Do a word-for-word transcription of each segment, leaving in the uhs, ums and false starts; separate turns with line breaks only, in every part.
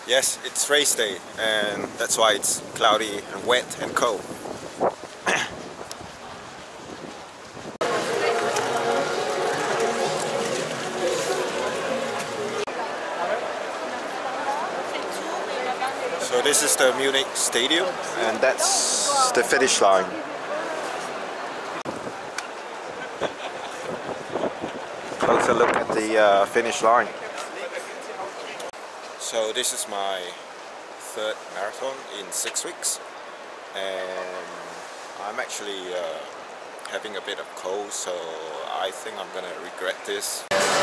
Yes, it's race day, and that's why it's cloudy and wet and cold. So this is the Munich Stadium, and that's the finish line. Closer look at the uh, finish line. So this is my third marathon in six weeks, and I'm actually uh, having a bit of cold, so I think I'm gonna regret this.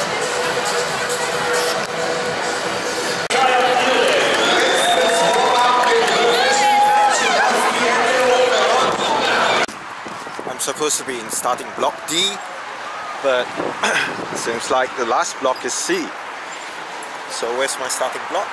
I'm supposed to be in starting block D, but it seems like the last block is C. So where's my starting block?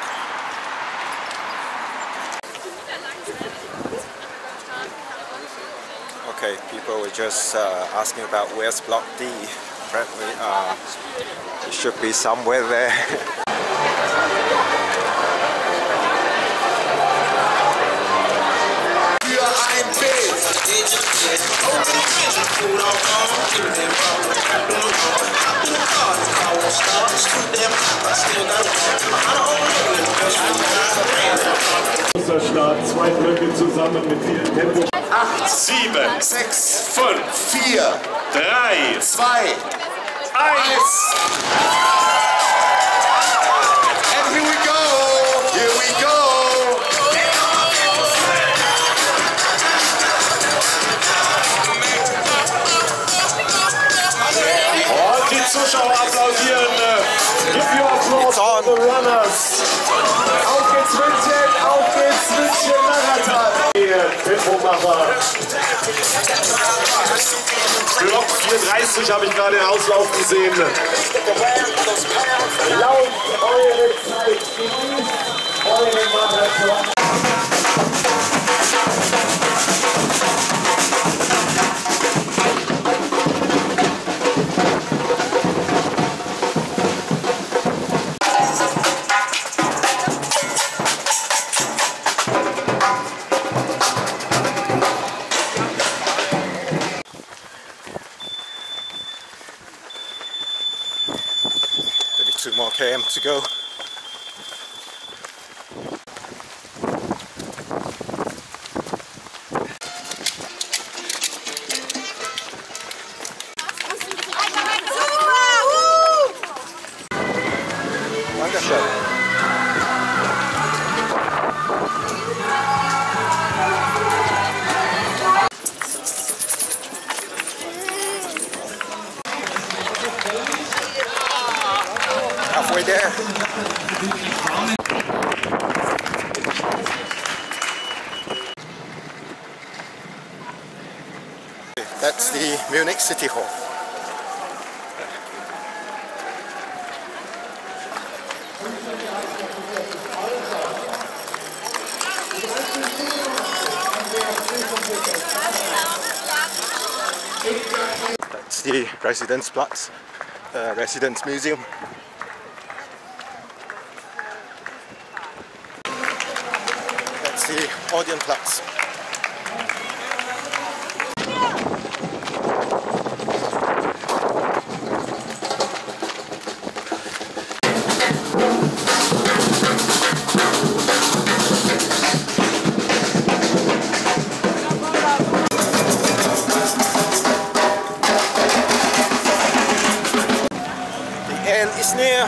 Okay, people were just uh, asking about where's block D. Apparently uh, it should be somewhere there.
Start, zwei Blöcke zusammen mit viel Tempo.
acht, sieben, sechs, fünf, vier,
drei,
zwei, eins. And here we go, here we go.
Und die Zuschauer applaudieren. Give your applause for the runners. Auf geht's München, auf geht's München Marathon. Hier, Tempomacher. Block vier dreißig habe ich gerade in Auslauf gesehen. Laut eure Zeit, genießt eure Marathon.
Two more km to go. Dankeschön. Halfway there. That's the Munich City Hall. That's the Residenzplatz, uh, Residence Museum. That's the Odeonplatz. Is near.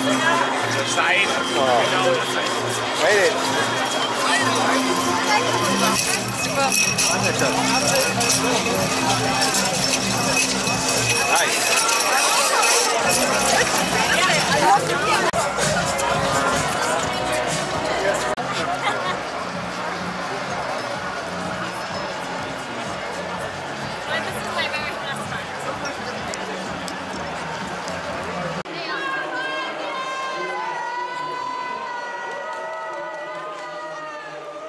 Side.
Oh. Made it. Nice.